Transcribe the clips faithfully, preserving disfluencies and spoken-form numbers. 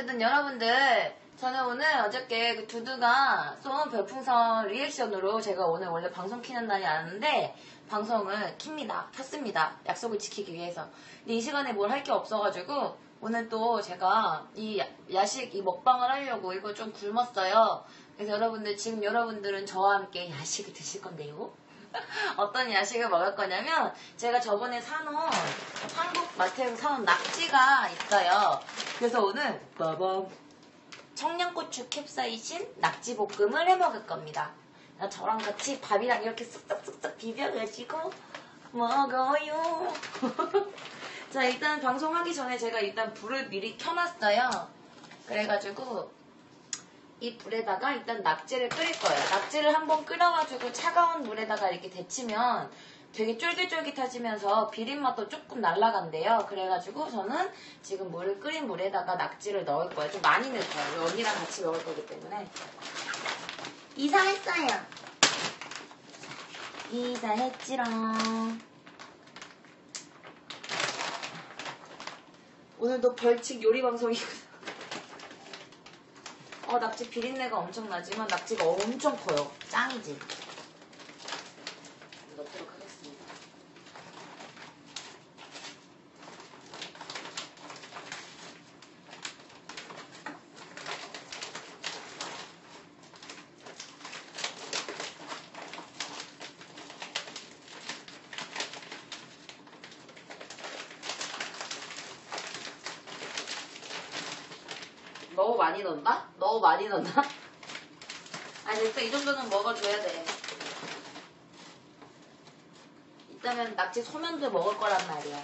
어쨌든 여러분들, 저는 오늘 어저께 그 두두가 쏜 별풍선 리액션으로 제가 오늘 원래 방송 키는 날이 아는데 방송을 킵니다. 켰습니다. 약속을 지키기 위해서. 근데 이 시간에 뭘 할 게 없어가지고 오늘 또 제가 이 야식, 이 먹방을 하려고 이거 좀 굶었어요. 그래서 여러분들, 지금 여러분들은 저와 함께 야식을 드실 건데요. 어떤 야식을 먹을 거냐면 제가 저번에 사놓은 한국 마트에서 사놓은 낙지가 있어요. 그래서 오늘 빠밤 청양고추 캡사이신 낙지볶음을 해 먹을 겁니다. 저랑 같이 밥이랑 이렇게 쓱싹쓱싹 비벼가지고 먹어요. 자, 일단 방송하기 전에 제가 일단 불을 미리 켜놨어요. 그래가지고 이 불에다가 일단 낙지를 끓일 거예요. 낙지를 한번 끓여가지고 차가운 물에다가 이렇게 데치면 되게 쫄깃쫄깃해지면서 비린맛도 조금 날라간대요. 그래가지고 저는 지금 물을 끓인 물에다가 낙지를 넣을 거예요. 좀 많이 넣을 거예요. 언니랑 같이 먹을 거기 때문에. 이사했어요. 이사했지롱. 오늘도 벌칙 요리 방송이거든. 어, 낙지 비린내가 엄청 나지만 낙지가 엄청 커요. 짱이지. 넣도록 하겠습니다. 너무 많이 넣나? 너무 많이 넣나? 아니 일단 이 정도는 먹어줘야 돼. 이따면 낙지 소면도 먹을 거란 말이야.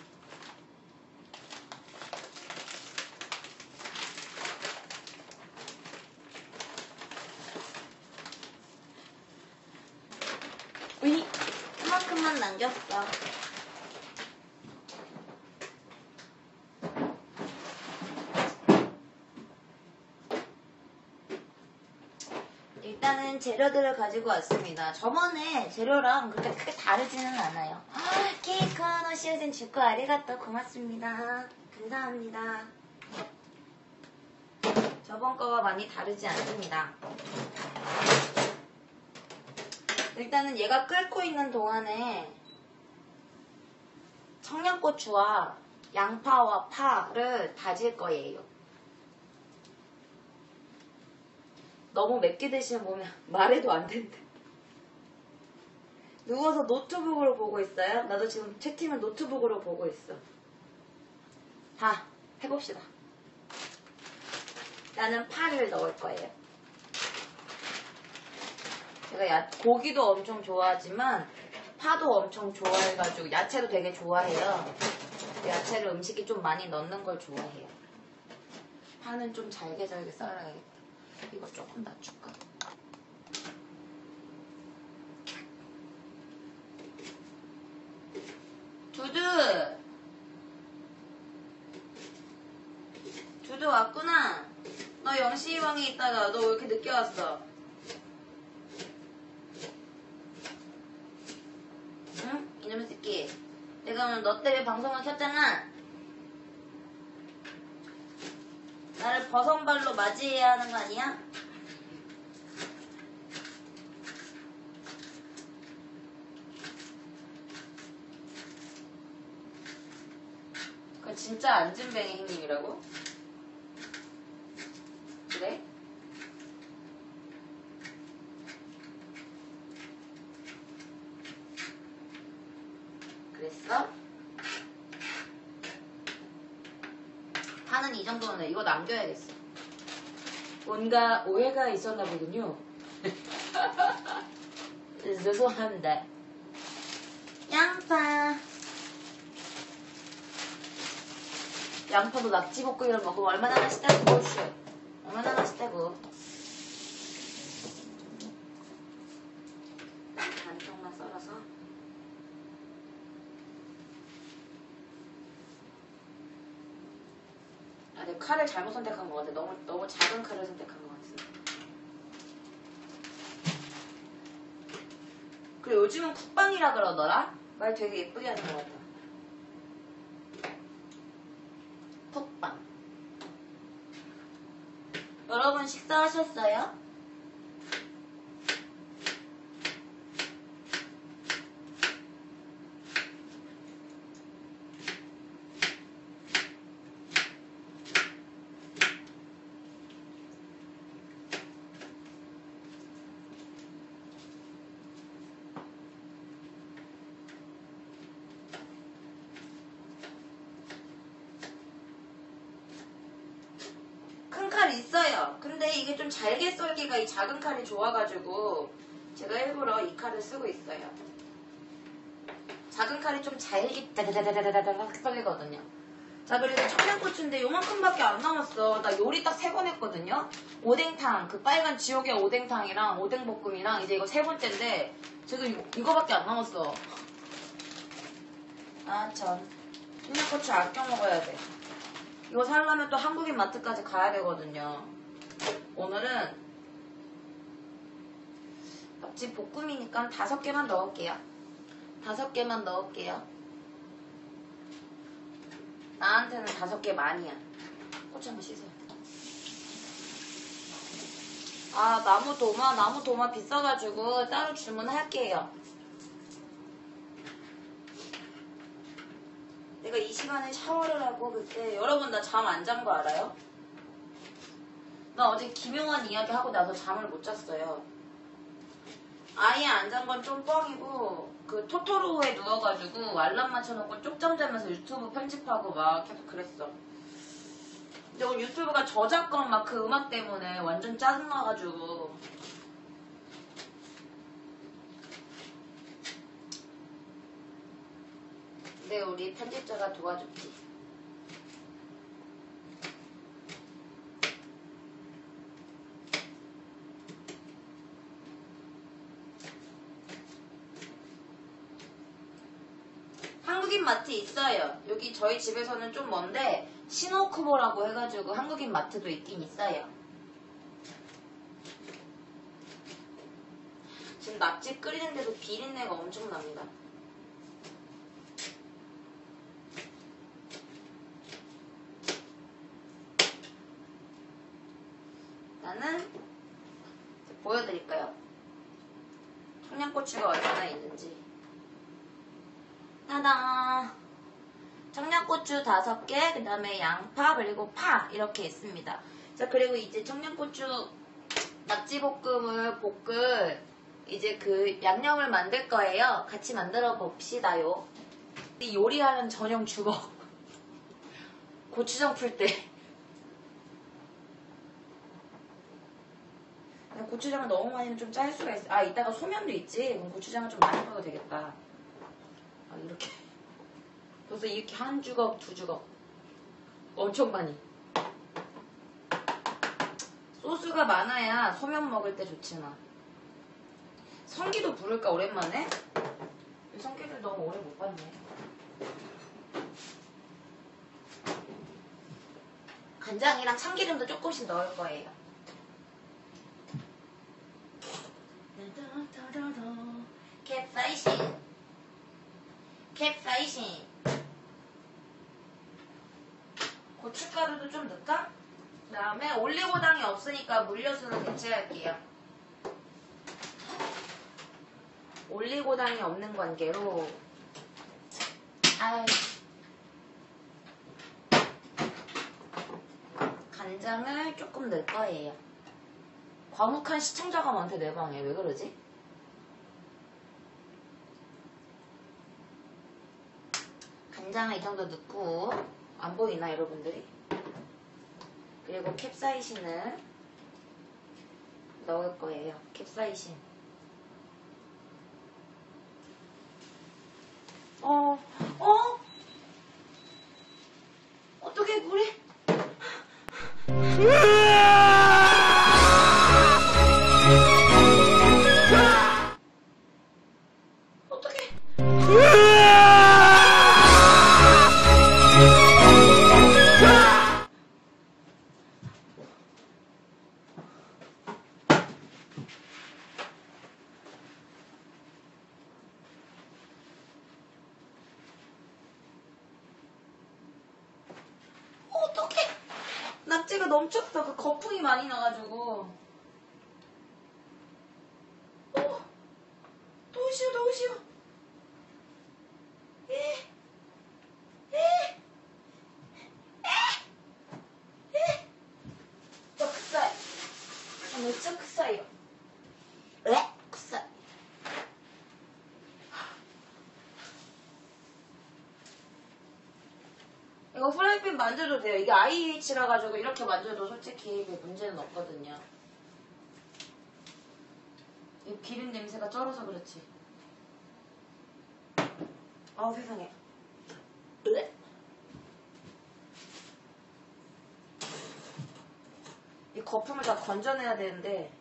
으이! 그만큼만 남겼어. 일단은 재료들을 가지고 왔습니다. 저번에 재료랑 그렇게 크게 다르지는 않아요. 케이크 너 시어진 주고 아리가또 고맙습니다. 감사합니다. 저번 거와 많이 다르지 않습니다. 일단은 얘가 끓고 있는 동안에 청양고추와 양파와 파를 다질 거예요. 너무 맵게 드시면 보면 말해도 안 된대. 누워서 노트북으로 보고 있어요? 나도 지금 채팅을 노트북으로 보고 있어. 자, 해봅시다. 나는 파를 넣을 거예요. 제가 야, 고기도 엄청 좋아하지만 파도 엄청 좋아해가지고 야채도 되게 좋아해요. 야채를 음식에 좀 많이 넣는 걸 좋아해요. 파는 좀 잘게 잘게 썰어야겠다. 이거 조금 낮출까? 두두! 두두 왔구나. 너 영시방에 있다가 너 왜 이렇게 늦게 왔어? 응? 이놈의 새끼. 내가 오늘 너 때문에 방송을 켰잖아. 나를 버선발로 맞이해야 하는 거 아니야? 그건 진짜 안진뱅이 형님이라고? 그래? 그랬어? 파는 이 정도는 이거 남겨야겠어. 뭔가 오해가 있었나 보군요. 죄송합니다. 양파. 양파도 낙지볶음이랑 먹으면 얼마나 맛있다고. 얼마나 맛있다고. 반쪽만 썰어서. 아, 내가 칼을 잘못 선택한 것 같아. 너무, 너무 작은 칼을 선택한 것 같은데. 그리고 요즘은 쿡방이라 그러더라? 말 되게 예쁘게 하는 것 같아. 쿡방. 여러분 식사하셨어요? 칼 있어요. 근데 이게 좀 잘게 썰기가 이 작은 칼이 좋아가지고 제가 일부러 이 칼을 쓰고 있어요. 작은 칼이 좀 잘게 다다다다다다닥 썰리거든요. 자, 그리고 청양고추인데 요만큼밖에 안 남았어. 나 요리 딱 세 번 했거든요. 오뎅탕, 그 빨간 지옥의 오뎅탕이랑 오뎅볶음이랑 이제 이거 세 번째인데 지금 이거, 이거밖에 안 남았어. 아 참, 청양고추 아껴 먹어야 돼. 이거 살려면 또 한국인 마트까지 가야 되거든요. 오늘은 맛집 볶음이니까 다섯 개만 넣을게요. 다섯 개만 넣을게요. 나한테는 다섯 개 많이야. 고추 한번 씻어요. 아, 나무 도마, 나무 도마 비싸가지고 따로 주문할게요. 내가 이 시간에 샤워를 하고 그때 여러분 나 잠 안 잔 거 알아요? 나 어제 김용환 이야기 하고 나서 잠을 못 잤어요. 아예 안 잔 건 좀 뻥이고 그 토토로에 누워가지고 알람 맞춰놓고 쪽잠 자면서 유튜브 편집하고 막 계속 그랬어. 근데 오늘 유튜브가 저작권 막 그 음악 때문에 완전 짜증나가지고 근데 우리 편집자가 도와줬지. 한국인 마트 있어요. 여기 저희 집에서는 좀 먼데 시노쿠보라고 해가지고 한국인 마트도 있긴 있어요. 지금 낙지 끓이는데도 비린내가 엄청 납니다. 나는 보여드릴까요? 청양고추가 얼마나 있는지. 따단! 청양고추 다섯 개, 그 다음에 양파, 그리고 파 이렇게 있습니다. 자, 그리고 이제 청양고추 낙지볶음을 볶을 이제 그 양념을 만들 거예요. 같이 만들어 봅시다요. 요리하는 전용 주걱. 고추장 풀 때. 고추장을 너무 많이 넣으면 좀 짤 수가 있어. 아, 이따가 소면도 있지. 그럼 고추장을 좀 많이 넣어도 되겠다. 아, 이렇게. 그래서 이렇게 한 주걱, 두 주걱. 엄청 많이. 소스가 많아야 소면 먹을 때 좋지만. 성기도 부를까, 오랜만에? 성기를 너무 오래 못 봤네. 간장이랑 참기름도 조금씩 넣을 거예요. 캡사이신. 캡사이신. 고춧가루도 좀 넣을까? 그 다음에 올리고당이 없으니까 물엿으로 대체할게요. 올리고당이 없는 관계로 아유. 간장을 조금 넣을 거예요. 과묵한 시청자가 많대 내 방에. 왜 그러지? 간장을 이 정도 넣고 안 보이나 여러분들이? 그리고 캡사이신을 넣을 거예요. 캡사이신. 어, 어? 어떻게 물이? 어떻게? 어떡해. 나 딱지가 넘쳤어. 그 거품이 많이 나가지고. 어, 도우시오, 도우시오. 에, 에, 에, 에. 저 크사이. 진짜 크사이요. 에? 크사이. 이거 프라이팬 만져도 돼요. 이게 아이에이치라 가지고 이렇게 만져도 솔직히 문제는 없거든요. 이 기름 냄새가 쩔어서 그렇지. 아우 세상에. 으에? 이 거품을 다 건져내야 되는데.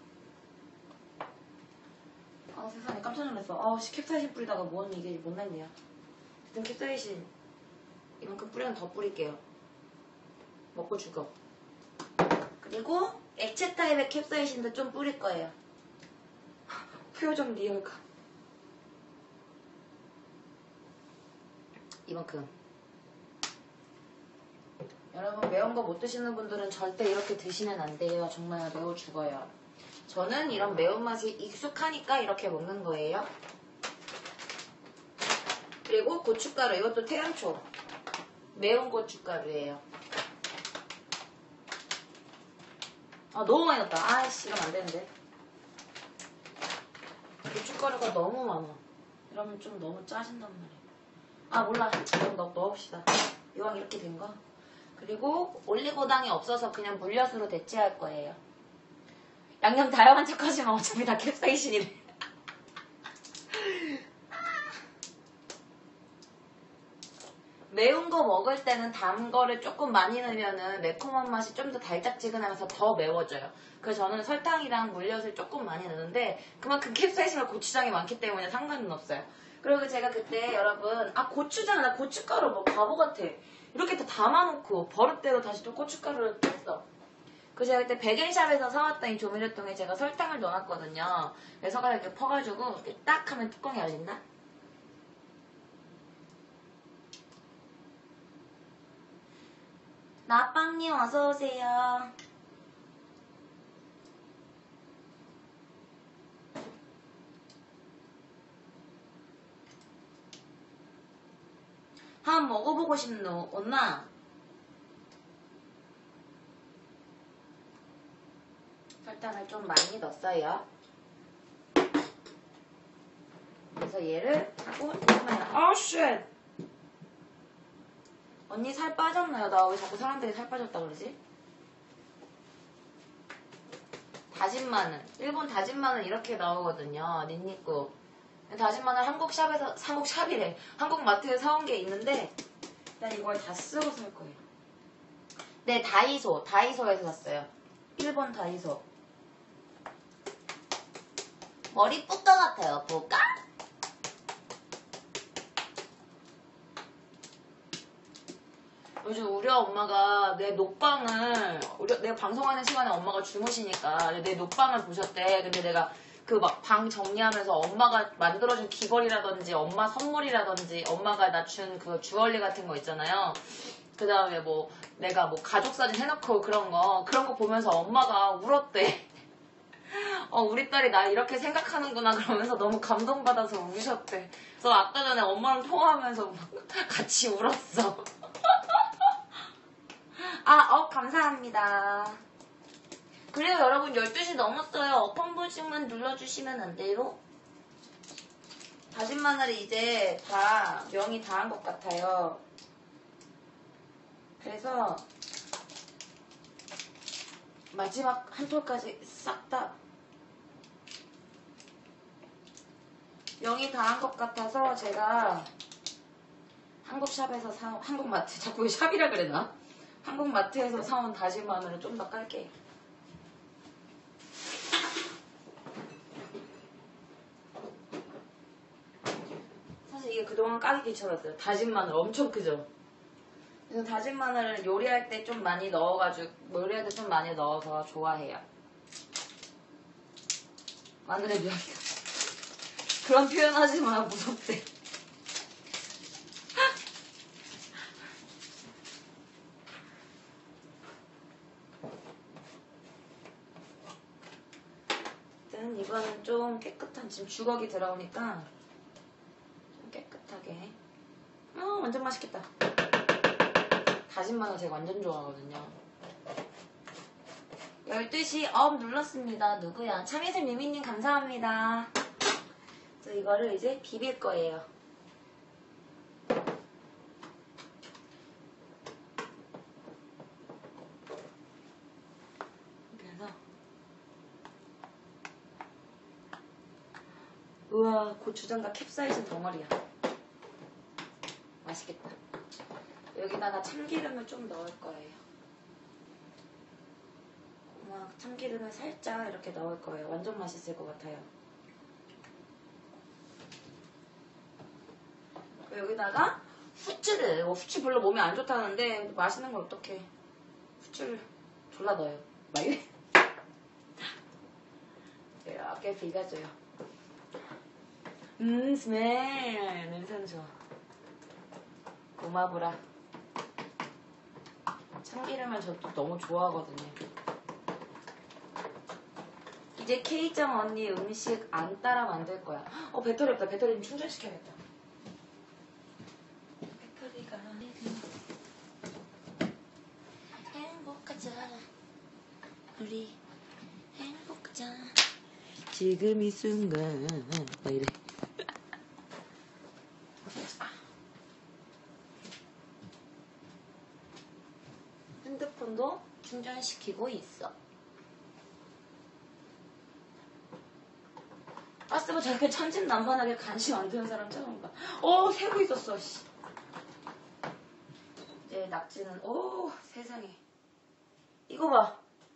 아우 세상에 깜짝 놀랐어. 아우 캡사이신 뿌리다가 뭔 이게 못 났네요. 하여튼 캡사이신 이만큼 뿌리면 더 뿌릴게요. 먹고 죽어. 그리고 액체 타입의 캡사이신도 좀 뿌릴 거예요. 표정 리얼감. 이만큼. 여러분 매운 거 못 드시는 분들은 절대 이렇게 드시면 안 돼요. 정말 매워 죽어요. 저는 이런 매운맛이 익숙하니까 이렇게 먹는 거예요. 그리고 고춧가루. 이것도 태양초. 매운 고춧가루예요. 아 너무 많이 넣었다. 아이씨 이러면 안 되는데. 고춧가루가 너무 많아. 이러면 좀 너무 짜진단 말이에요. 아 몰라. 그럼 넣, 넣읍시다. 이왕 이렇게 된 거. 그리고 올리고당이 없어서 그냥 물엿으로 대체할 거예요. 양념 다양한 척 하지만 어차피 다 캡사이신이래. 매운 거 먹을 때는 단 거를 조금 많이 넣으면은 매콤한 맛이 좀 더 달짝지근하면서 더 매워져요. 그래서 저는 설탕이랑 물엿을 조금 많이 넣는데 그만큼 캡사이신과 고추장이 많기 때문에 상관은 없어요. 그리고 제가 그때 여러분 아 고추장 나 고춧가루 뭐 바보 같아. 이렇게 다 담아놓고 버릇대로 다시 또 고춧가루를 뺐어. 그래서 제가 그때 백엔샵에서 사왔던 이 조미료통에 제가 설탕을 넣어놨거든요. 그래서 이렇게 퍼가지고 이렇게 딱 하면 뚜껑이 열린다. 나빵님 어서오세요. 한번 먹어보고 싶노 언나. 설탕을 좀 많이 넣었어요. 그래서 얘를 하고 잠깐만요. 아우 쉣. 언니 살 빠졌나요? 나 왜 자꾸 사람들이 살 빠졌다 그러지? 다진 마늘. 일본 다진 마늘 이렇게 나오거든요. 닌니꾸. 다진 마늘 한국 샵에서, 한국 샵이래. 한국 마트에 사온 게 있는데, 일단 이걸 다 쓰고 살 거예요. 네, 다이소. 다이소에서 샀어요. 일본 다이소. 머리 뿌까 같아요. 뿌까? 요즘 우리 엄마가 내 녹방을, 우리, 내가 방송하는 시간에 엄마가 주무시니까 내 녹방을 보셨대. 근데 내가 그 막 방 정리하면서 엄마가 만들어준 귀걸이라든지 엄마 선물이라든지 엄마가 나 준 그 주얼리 같은 거 있잖아요. 그 다음에 뭐 내가 뭐 가족 사진 해놓고 그런 거 그런 거 보면서 엄마가 울었대. 어 우리 딸이 나 이렇게 생각하는구나 그러면서 너무 감동받아서 우셨대. 그래서 아까 전에 엄마랑 통화하면서 막 같이 울었어. 아, 어 감사합니다. 그래요 여러분 열두 시 넘었어요. 업 한 번씩만 눌러주시면 안 돼요? 다진 마늘이 이제 다 명이 다 한 것 같아요. 그래서 마지막 한 톨까지 싹 다 명이 다 한 것 같아서 제가 한국샵에서 사 한국마트 자꾸 샵이라 그랬나? 한국마트에서 사온 다진 마늘을 좀 더 깔게요. 사실 이게 그동안 까기 귀찮았어요. 다진 마늘 엄청 크죠? 그래서 다진 마늘을 요리할 때 좀 많이 넣어가지고 요리할 때 좀 많이 넣어서 좋아해요. 마늘의 묘기가 그런 표현 하지 마. 무섭대. 음, 이거는 좀 깨끗한, 지금 주걱이 들어오니까 좀 깨끗하게. 어, 완전 맛있겠다. 다진 마늘 제가 완전 좋아하거든요. 열두 시 업 눌렀습니다. 누구야? 참이슬 미미님 감사합니다. 그래서 이거를 이제 비빌 거예요. 그래서 우와, 고추장과 캡사이신 덩어리야. 맛있겠다. 여기다가 참기름을 좀 넣을 거예요. 막 참기름을 살짝 이렇게 넣을 거예요. 완전 맛있을 것 같아요. 여기다가 후추를, 어, 후추 별로 몸에 안 좋다는데 맛있는 걸 어떡해. 후추를 졸라 넣어요. 막 이래. 이렇게 비벼줘요. 음, 스멜. 냄새는 좋아. 고마부라. 참기름을 저도 너무 좋아하거든요. 이제 K정 언니 음식 안 따라 만들 거야. 어, 배터리 없다. 배터리 좀 충전시켜야겠다. 배터리가 행복하자. 우리 행복하자. 지금 이 순간. 막 이래. 핸드폰도 충전시키고 있어. 가스가 저렇게 천진난만하게 간식 만드는 사람 처음 봐. 어, 새고 있었어. 씨. 이제 낙지는, 오, 세상에. 이거 봐.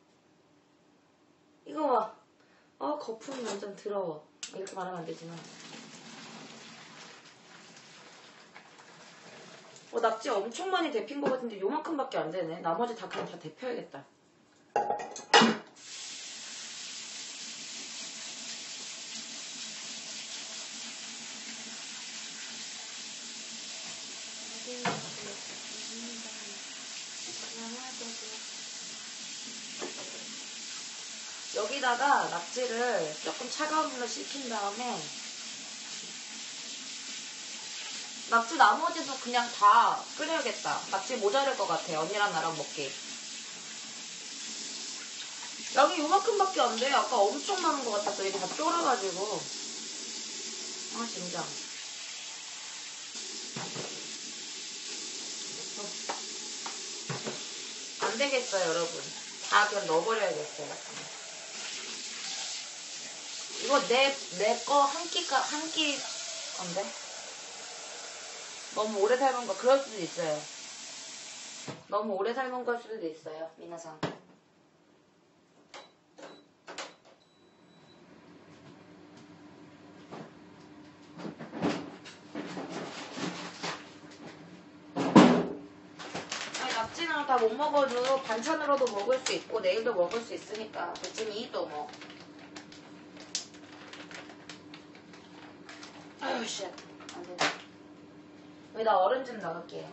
이거 봐. 어, 거품이 완전 더러워. 이렇게 말하면 안 되지만. 어, 낙지 엄청 많이 데핀 것 같은데 요만큼밖에 안 되네. 나머지 다 그냥 다 데펴야겠다. 여기다가 낙지를 조금 차가운 물로 씻긴 다음에 낙지 나머지도 그냥 다 끓여야겠다. 낙지 모자랄 것 같아. 언니랑 나랑 먹기. 양이 요만큼밖에 안 돼. 아까 엄청 많은 것 같았어. 이게 다 쫄아가지고. 아, 진짜. 어. 안 되겠어요, 여러분. 다 그냥 넣어버려야겠어요. 이거 내, 내 거 한 끼가, 한 끼 건데? 너무 오래 삶은 거, 그럴 수도 있어요. 너무 오래 삶은 걸 수도 있어요, 미나상. 낙지는 다 못 먹어도 반찬으로도 먹을 수 있고 내일도 먹을 수 있으니까 대충이 또 뭐. 아유 씨, 안돼. 여기다 얼음 좀 넣을게요.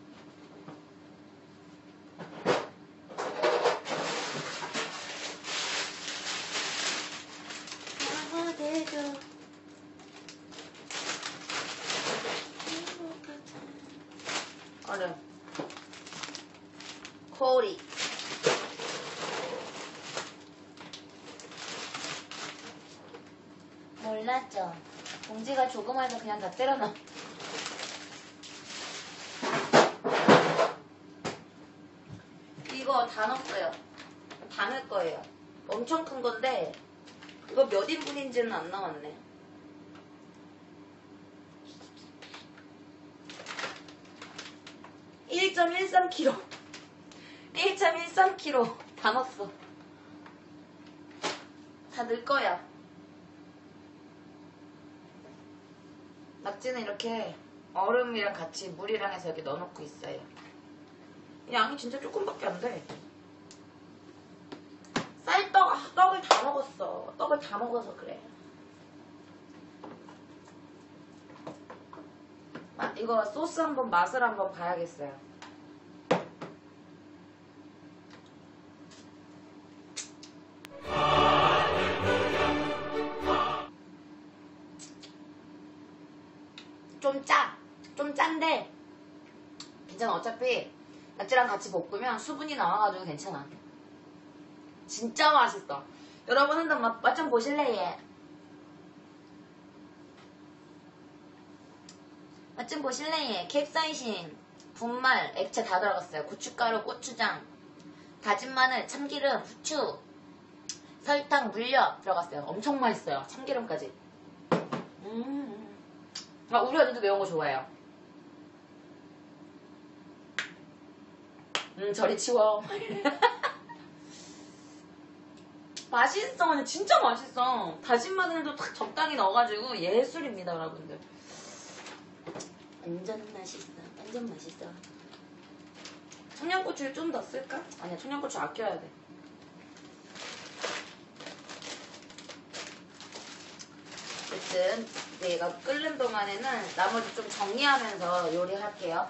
얼음. 코리. 몰랐죠? 봉지가 조그마해서 그냥 다 때려 넣어. 이거 다 넣었어요. 다 넣을 거예요. 엄청 큰 건데 이거 몇 인분인지는 안 나왔네. 일 점 일삼 킬로그램. 일 점 일삼 킬로그램 다 넣었어. 다 넣을 거야. 낙지는 이렇게 얼음이랑 같이 물이랑 해서 이렇게 넣어놓고 있어요. 양이 진짜 조금밖에 안 돼. 쌀떡, 아, 떡을 다 먹었어. 떡을 다 먹어서 그래. 아, 이거 소스 한번 맛을 한번 봐야겠어요. 한데 괜찮아. 어차피 낙지랑 같이 볶으면 수분이 나와가지고 괜찮아. 진짜 맛있어. 여러분 한번 맛, 맛 좀 보실래? 얘 맛 좀 보실래? 얘 캡사이신, 분말, 액체 다 들어갔어요. 고춧가루, 고추장, 다진 마늘, 참기름, 후추, 설탕, 물엿 들어갔어요. 엄청 맛있어요. 참기름까지. 음. 아, 우리 언니도 매운 거 좋아해요. 음, 저리 치워. 맛있어. 근데 진짜 맛있어. 다진 마늘도 딱 적당히 넣어가지고 예술입니다, 여러분들. 완전 맛있어. 완전 맛있어. 청양고추를 좀 더 쓸까? 아니야, 청양고추 아껴야 돼. 어쨌든 이제 얘가 끓는 동안에는 나머지 좀 정리하면서 요리할게요.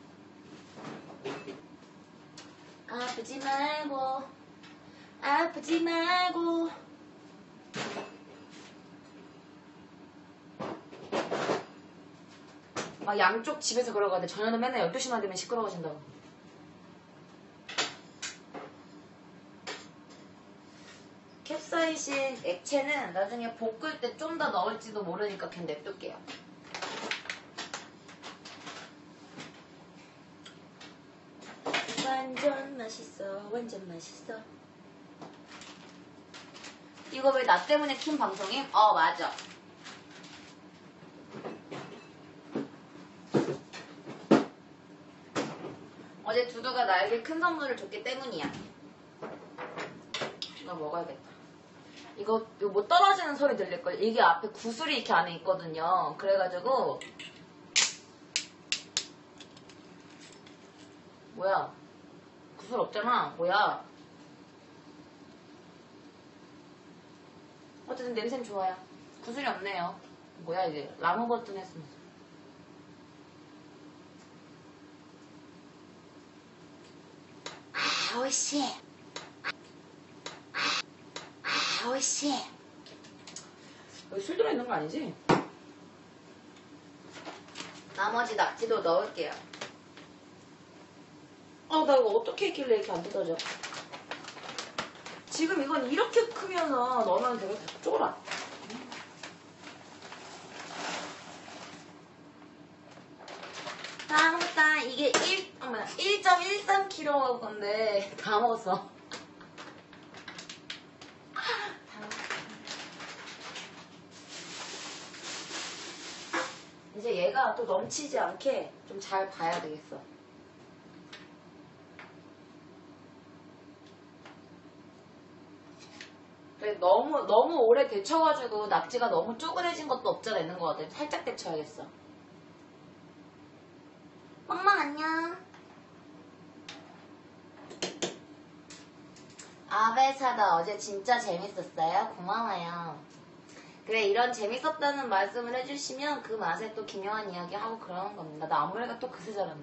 아프지 말고 아프지 말고. 막 양쪽 집에서 그러거든. 저녁은 맨날 열두 시만 되면 시끄러워진다고. 캡사이신 액체는 나중에 볶을 때 좀 더 넣을지도 모르니까 그냥 냅둘게요. 완전 맛있어. 완전 맛있어. 이거 왜 나 때문에 킨 방송임? 어, 맞아. 어제 두두가 나에게 큰 선물을 줬기 때문이야. 이거 먹어야겠다. 이거, 이거 뭐 떨어지는 소리 들릴걸? 이게 앞에 구슬이 이렇게 안에 있거든요. 그래가지고 뭐야? 구슬 없잖아. 뭐야? 어쨌든 냄새는 좋아요. 구슬이 없네요. 뭐야 이게? 라무 버튼 했으면. 아, 오이씨. 아, 오이씨. 여기 술 들어있는 거 아니지? 나머지 낙지도 넣을게요. 아, 나 이거 어떻게 했길래 이렇게 안 뜯어져? 지금 이건 이렇게 크면서 넣으면 되게 쫄아. 다 먹었다. 이게 일, 어머나, 일 점 일삼 킬로그램 건데 다 먹었어. 다 먹었어. 이제 얘가 또 넘치지 않게 좀 잘 봐야 되겠어. 너무 너무 오래 데쳐가지고 낙지가 너무 쪼그레진 것도 없잖아. 있는 것 같아. 살짝 데쳐야겠어. 멍멍 안녕. 아베사다 어제 진짜 재밌었어요. 고마워요. 그래, 이런 재밌었다는 말씀을 해주시면 그 맛에 또 기묘한 이야기 하고 그러는 겁니다. 나 아무래가 또 그새 잘았네.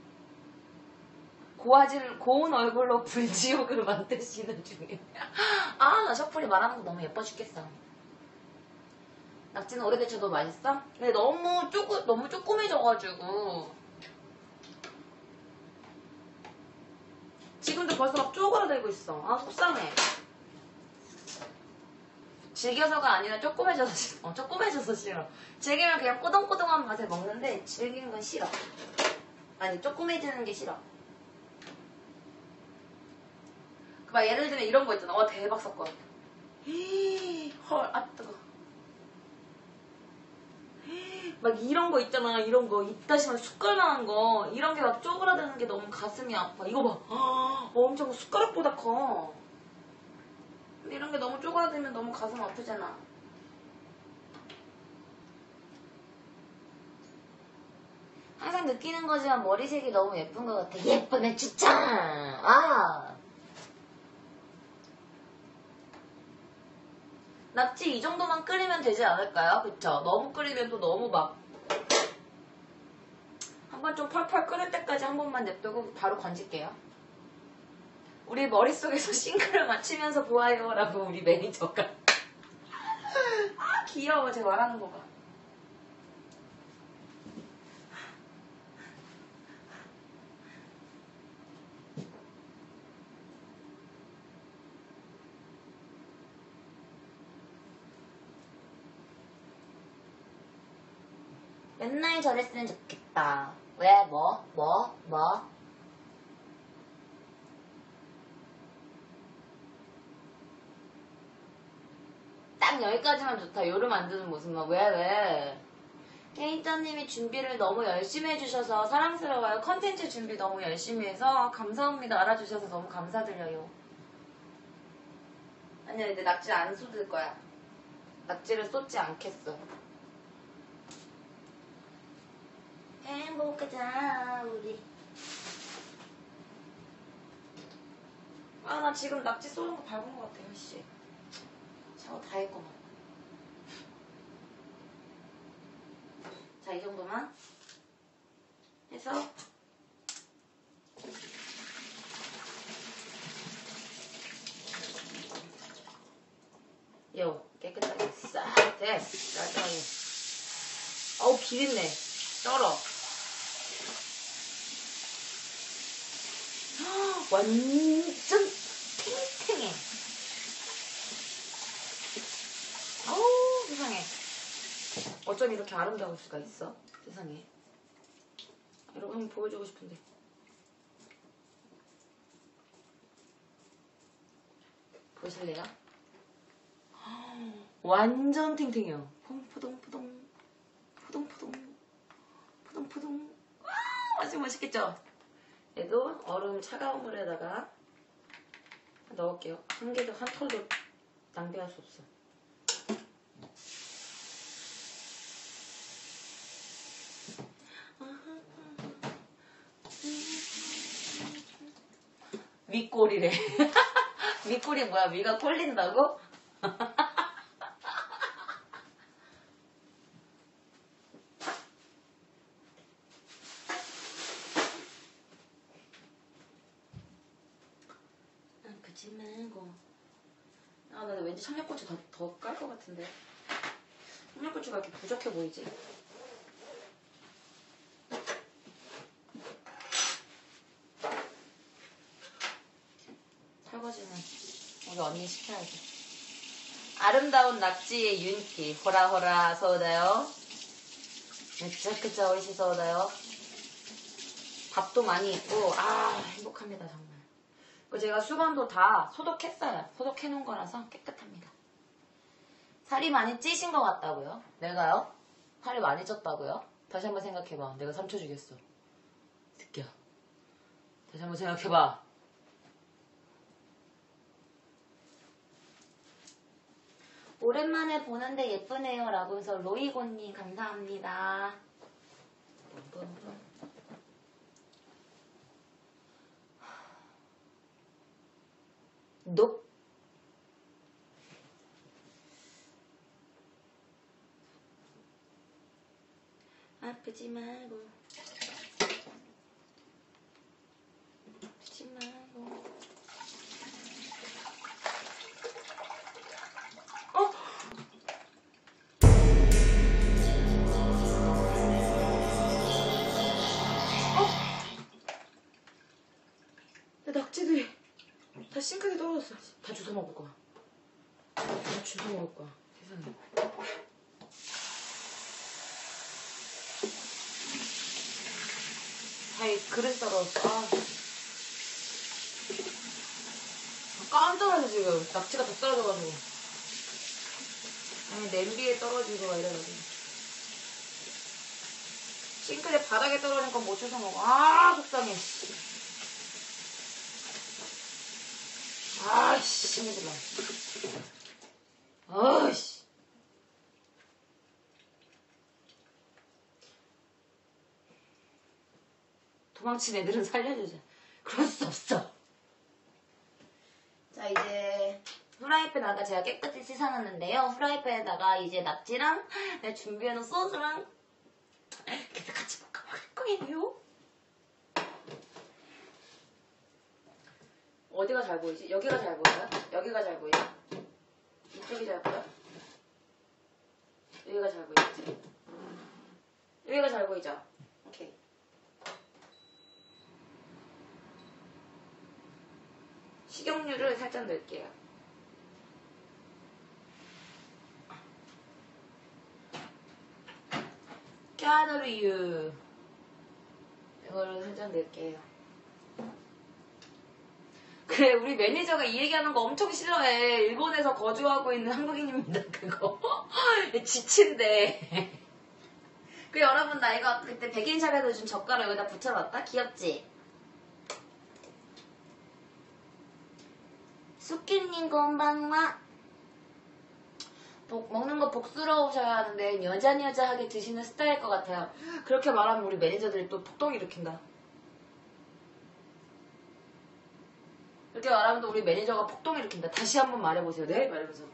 고화질, 고운 얼굴로 불지옥을 만드시는 중이에요. 아, 나 셔플이 말하는 거 너무 예뻐 죽겠어. 낙지는 오래 데쳐도 맛있어? 근데 너무 쪼꾸, 너무 쪼꼬매져가지고. 지금도 벌써 막 쪼그라들고 있어. 아, 속상해. 질겨서가 아니라 쪼꼬매져서 싫어. 어, 쪼꼬매져서 싫어. 질기면 그냥 꼬동꼬동한 맛에 먹는데, 질긴 건 싫어. 아니, 쪼꼬매지는 게 싫어. 막 예를 들면 이런 거 있잖아. 와, 대박 사건. 헐, 아 뜨거. 막 이런 거 있잖아. 이런 거 이따시만 숟갈만한 거. 이런 게 막 쪼그라드는 게 너무 가슴이 아파. 이거 봐. 어, 엄청 숟가락보다 커. 근데 이런 게 너무 쪼그라들면 너무 가슴 아프잖아. 항상 느끼는 거지만 머리색이 너무 예쁜 것 같아. 예쁘네 추천. 아. 낙지 이 정도만 끓이면 되지 않을까요? 그쵸? 너무 끓이면 또 너무 막 한번 좀 펄펄 끓을 때까지 한 번만 냅두고 바로 건질게요. 우리 머릿속에서 싱크를 맞추면서 보아요 라고 우리 매니저가. 아 귀여워. 제 말하는 거 봐. 맨날 저랬으면 좋겠다. 왜? 뭐? 뭐? 뭐? 딱 여기까지만 좋다. 요를 만드는 모습만. 왜? 왜? 케이타님이 준비를 너무 열심히 해주셔서 사랑스러워요. 컨텐츠 준비 너무 열심히 해서 감사합니다. 알아주셔서 너무 감사드려요. 아니야, 근데 낙지 안 쏟을 거야. 낙지를 쏟지 않겠어. 행복하자 우리. 아, 나 지금 낙지 쏟은 거 밟은 거 같아요. 씨, 샤워 다 했구만. 자, 이 정도만 해서 요 깨끗하게 싹 됐어. 깔끔하게. 어우, 비린내 쩔어. 완전 탱탱해. 어우, 세상에. 어쩜 이렇게 아름다울 수가 있어? 세상에. 여러분 한번 보여주고 싶은데. 보실래요? 완전 탱탱해요. 퐁푸동푸동 푸동푸동 푸동푸동. 와, 아주 맛있겠죠? 얘도 얼음 차가운 물에다가 넣을게요. 한 개도 한 털도 낭비할 수 없어. 밑꼬리래. 밑꼬리 뭐야? 위가 꼴린다고? 아프지 말고. 아, 나 왠지 청양고추 더, 더 깔 것 같은데. 청양고추가 이렇게 부족해 보이지? 설거지는 우리 언니 시켜야지. 아름다운 낙지의 윤기. 호라호라 소다요. 진짜 그쵸 오이시 소다요. 밥도 많이 있고 아, 행복합니다 정말. 제가 수건도 다 소독했어요. 소독해놓은 거라서 깨끗합니다. 살이 많이 찌신 것 같다고요? 내가요? 살이 많이 쪘다고요? 다시 한번 생각해봐. 내가 삼 초 주겠어. 새끼야. 다시 한번 생각해봐. 오랜만에 보는데 예쁘네요 라고 해서 로이곤님 감사합니다. 높 아프지 말고 아프지 말고. 어? 어? 내 낙지들이 다 싱크대 떨어졌어. 다 주워 먹을 거야. 다 주워 먹을 거야. 세상에. 아이, 그릇 떨어졌어. 아. 깜짝 놀라서 지금 낙지가 다 떨어져가지고. 아니, 냄비에 떨어지고 막 이래가지고. 싱크대 바닥에 떨어진 건 못 주워 먹어. 아, 속상해. 아이씨, 힘들어. 아이씨. 도망친 애들은 살려주자. 그럴 수 없어. 자, 이제 후라이팬 아까 제가 깨끗이 씻어놨는데요. 후라이팬에다가 이제 낙지랑 내가 준비해놓은 소스랑 이렇게 같이 볶아먹을 거예요. 어디가 잘 보이지? 여기가 잘 보여요? 여기가 잘 보이죠? 이쪽이 잘 보여? 여기가 잘 보이지? 여기가 잘 보이죠? 오케이. 식용유를 살짝 넣을게요. 까누리유 이거를 살짝 넣을게요. 그래, 우리 매니저가 이 얘기하는 거 엄청 싫어해. 일본에서 거주하고 있는 한국인입니다. 그거 지친데. 그 여러분, 나 이거 그때 백인샵에서 준 젓가락 여기다 붙여놨다. 귀엽지? 수키님 건방와. 먹는 거 복스러우셔야 하는데 여자여자하게 드시는 스타일일 것 같아요. 그렇게 말하면 우리 매니저들이 또 폭동 일으킨다. 이렇게 말하면 또 우리 매니저가 폭동 일으킨다. 다시 한번 말해보세요. 네? 말해보세요.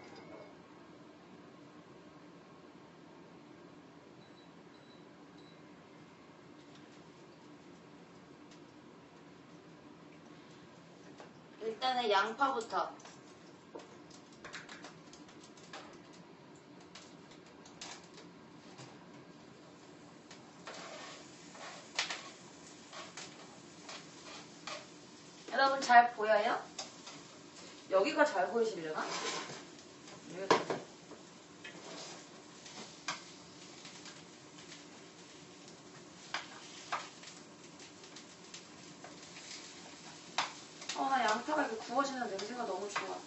일단은 양파부터. 여러분 잘 보여요? 여기가 잘 보이시려나? 어, 나 양파가 이렇게 구워지는 냄새가 너무 좋아.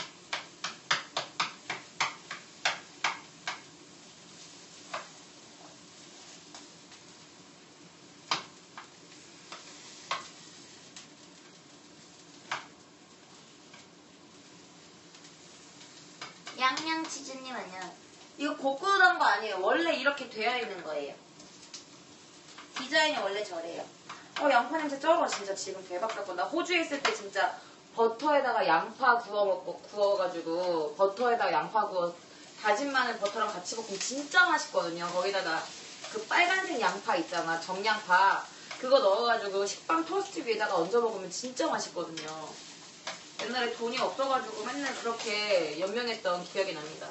양양치즈님 안녕. 이거 고꾸던 거 아니에요. 원래 이렇게 되어 있는 거예요. 디자인이 원래 저래요. 어, 양파 냄새 쩔어. 진짜 지금 대박 같고. 나 호주에 있을 때 진짜 버터에다가 양파 구워 먹고, 구워가지고 버터에다가 양파 구워 다진 마늘 버터랑 같이 볶으면 진짜 맛있거든요. 거기다가 그 빨간색 양파 있잖아. 정양파. 그거 넣어가지고 식빵 토스트 위에다가 얹어 먹으면 진짜 맛있거든요. 옛날에 돈이 없어가지고 맨날 그렇게 연명했던 기억이 납니다.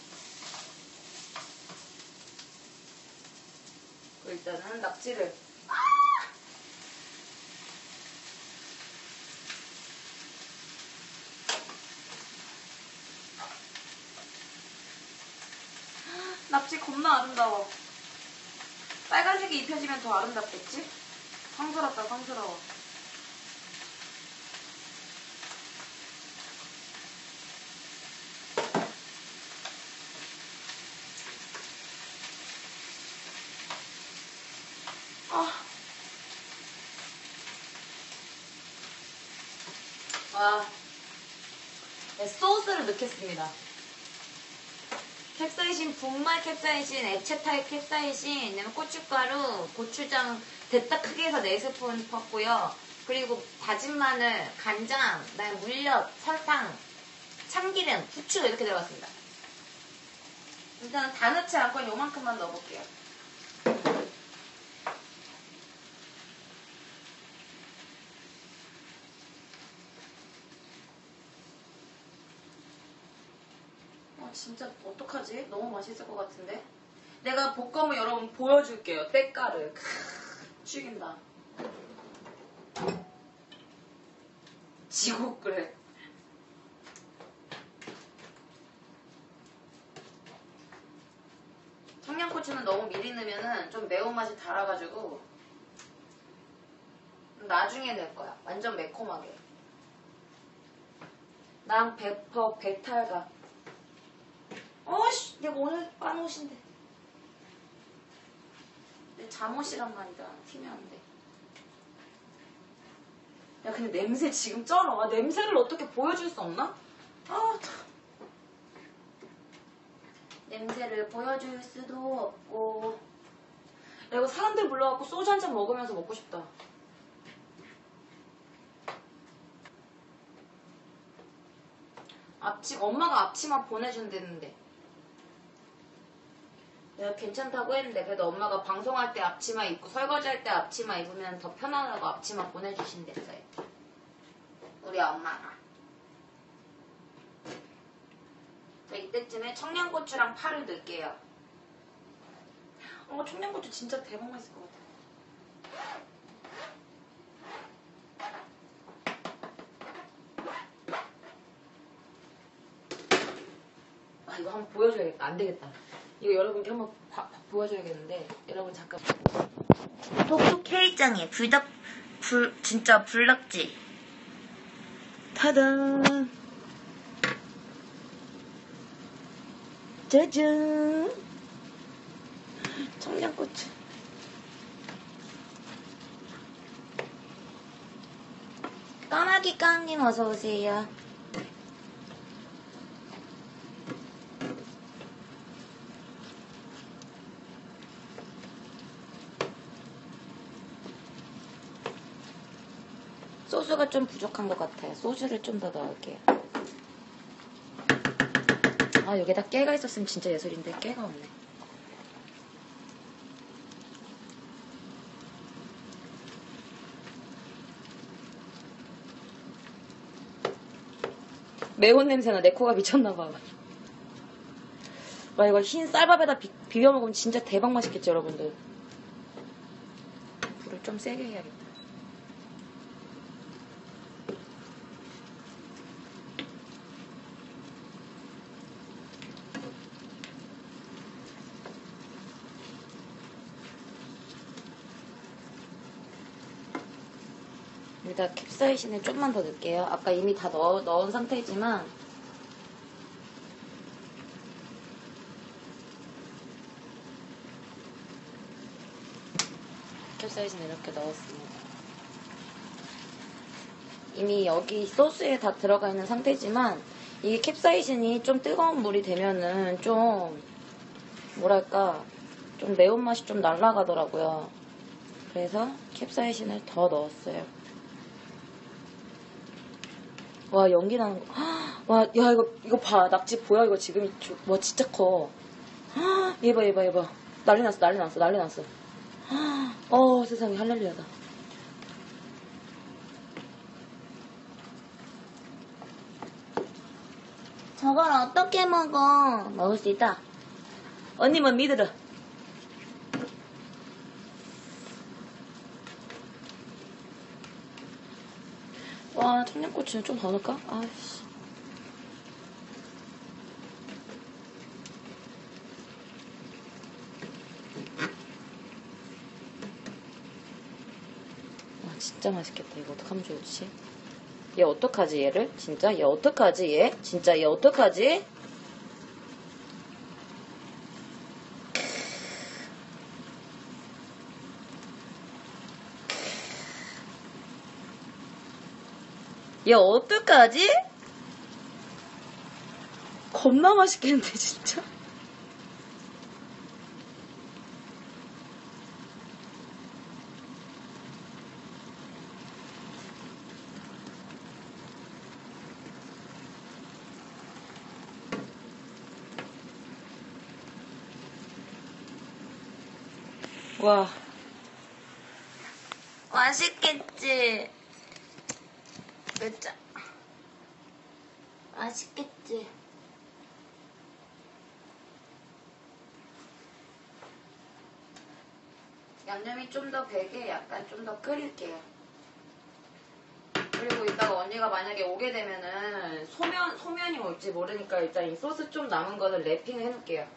일단은 낙지를 아! 낙지 겁나 아름다워. 빨간색이 입혀지면 더 아름답겠지? 성스럽다 성스러워. 와, 네, 소스를 넣겠습니다. 캡사이신, 분말 캡사이신, 액체 타입 캡사이신, 그다음에 고춧가루, 고추장 됐다 크게 해서 네 스푼 폈고요. 그리고 다진 마늘, 간장, 그다음에 물엿, 설탕, 참기름, 후추 이렇게 들어갔습니다. 일단은 다 넣지 않고 요만큼만 넣어볼게요. 진짜 어떡하지? 너무 맛있을 것 같은데? 내가 볶음을 여러분 보여줄게요. 때깔을. 크으, 죽인다. 지옥 그래. 청양고추는 너무 미리 넣으면 좀 매운맛이 달아가지고 나중에 넣을 거야. 완전 매콤하게. 난 백 퍼센트 배탈가. 어씨, 내가 오늘 깐 옷인데. 내 잠옷이란 말이다. 튀면 안 돼. 야, 근데 냄새 지금 쩔어. 아, 냄새를 어떻게 보여줄 수 없나? 아, 참. 냄새를 보여줄 수도 없고. 야, 이거 사람들 불러갖고 소주 한 잔 먹으면서 먹고 싶다. 앞치, 엄마가 앞치마 보내준댔는데. 내가 괜찮다고 했는데 그래도 엄마가 방송할 때 앞치마 입고 설거지할 때 앞치마 입으면 더 편안하고 앞치마 보내주신댔어요. 우리 엄마가. 자, 이때쯤에 청양고추랑 파를 넣을게요. 어, 청양고추 진짜 대박 맛있을 것 같아. 아, 이거 한번 보여줘야겠다. 안 되겠다. 이거 여러분께 한번 봐, 보여줘야겠는데 여러분 잠깐. 톡톡 케이크장에 불닭 불 진짜 불낙지. 타단. 짜잔. 청양고추. 까마귀 깡님 어서 오세요. 소스가 좀 부족한 것 같아요. 소스를 좀 더 넣을게요. 아, 여기다 깨가 있었으면 진짜 예술인데 깨가 없네. 매운 냄새나. 내 코가 미쳤나봐. 와, 이거 흰 쌀밥에다 비, 비벼 먹으면 진짜 대박 맛있겠죠, 여러분들. 불을 좀 세게 해야겠다. 여기다 캡사이신을 좀만 더 넣을게요. 아까 이미 다 넣어, 넣은 상태지만 캡사이신을 이렇게 넣었습니다. 이미 여기 소스에 다 들어가 있는 상태지만 이게 캡사이신이 좀 뜨거운 물이 되면은 좀 뭐랄까 좀 매운맛이 좀 날아가더라고요. 그래서 캡사이신을 더 넣었어요. 와, 연기 나는 거. 와, 야, 이거, 이거 봐. 낙지 보여? 이거 지금, 와, 진짜 커. 얘 봐, 얘 봐, 얘 봐. 난리 났어, 난리 났어, 난리 났어. 어, 세상에, 할렐루야다. 저걸 어떻게 먹어? 먹을 수 있다. 언니만 믿으라. 와, 청양고추는 좀 더 넣을까? 아이씨. 와, 진짜 맛있겠다. 이거 어떡하면 좋지? 얘 어떡하지, 얘를? 진짜? 얘 어떡하지, 얘? 진짜 얘 어떡하지? 얘 어떡하지? 겁나 맛있겠는데 진짜? 와, 맛있겠지? 그쵸? 맛있겠지? 양념이 좀 더 배게 약간 좀 더 끓일게요. 그리고 이따가 언니가 만약에 오게 되면은 소면, 소면이 올지 모르니까 일단 이 소스 좀 남은 거는 랩핑을 해놓을게요.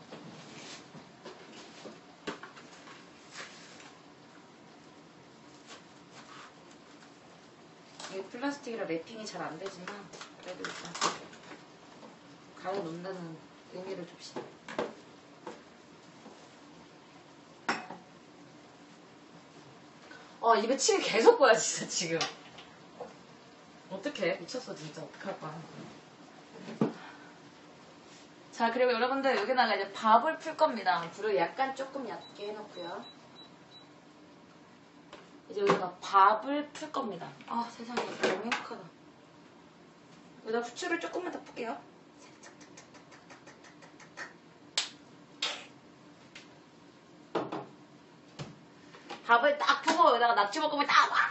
이게 플라스틱이라 랩핑이 잘 안 되지만 그래도 일단 가려 놓는다는 의미를 줍시다. 어, 입에 침이 계속 고야 진짜 지금. 어떡해, 미쳤어 진짜. 어떡할 거야. 자, 그리고 여러분들 여기다가 이제 밥을 풀 겁니다. 불을 약간 조금 얕게 해놓고요. 이제 여기다가 밥을 풀 겁니다. 아, 세상에 너무 행복하다. 여기다 후추를 조금만 더 풀게요. 밥을 딱 푸고 여기다가 낙지볶음을 딱 와!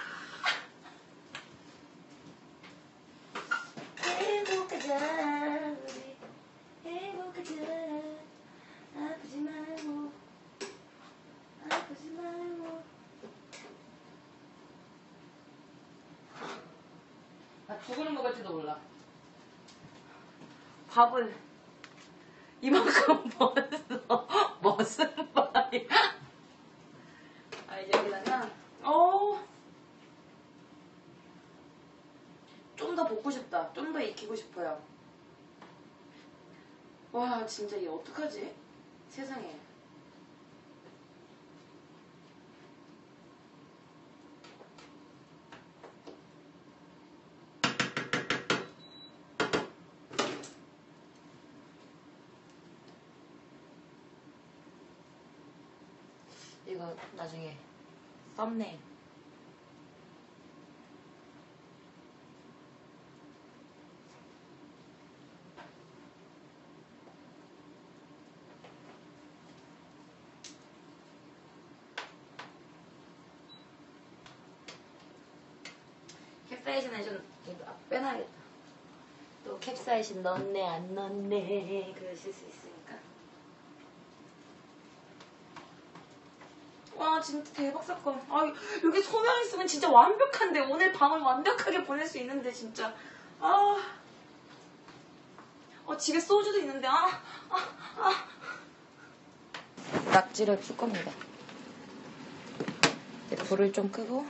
행복하자 우리 행복하자 아프지 말고 아프지 말고. 나 두 그릇 먹을지도 몰라. 밥을 이만큼 벌써 무슨 말이야? 아 이제 여기다가 어. 좀 더 볶고 싶다. 좀 더 익히고 싶어요. 와 진짜 이거 어떡하지? 세상에. 이거 나중에 썸네일. 캡사이신은 좀 빼놔야겠다. 또 캡사이신 넣었네 안 넣었네 그러실 수 있으니까. 와 진짜 대박 사건. 아 여기 소면 있으면 진짜 완벽한데 오늘 밤을 완벽하게 보낼 수 있는데 진짜. 아, 어 집에 소주도 있는데 아, 아, 아. 낙지를 풀 겁니다. 이제 불을 좀 끄고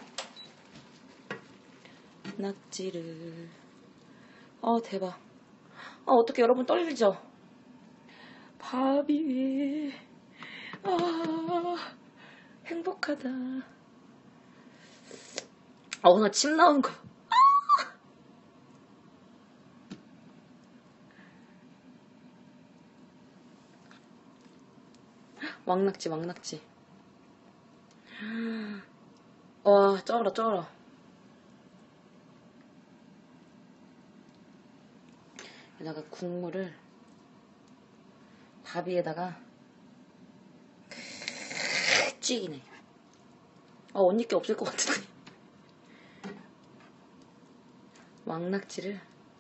낙지를. 어 대박. 아 어떻게 여러분 떨리죠? 밥 위에 아 행복하다. 아 오늘 침 나오는 거. 왕낙지 왕낙지. 와 쩔어 쩔어. 여기다가 국물을 밥 위에다가 찌기네. 아 언니 게 없을 것 같은데. 왕낙지를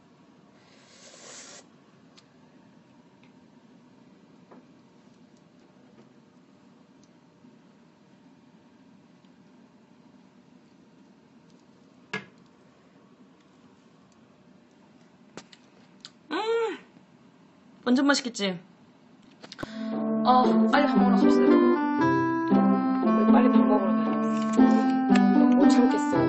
음 완전 맛있겠지? 아 빨리 밥 먹으러 갑시다. 우리 빨리 밥 먹으러 가요. 못 참겠어요.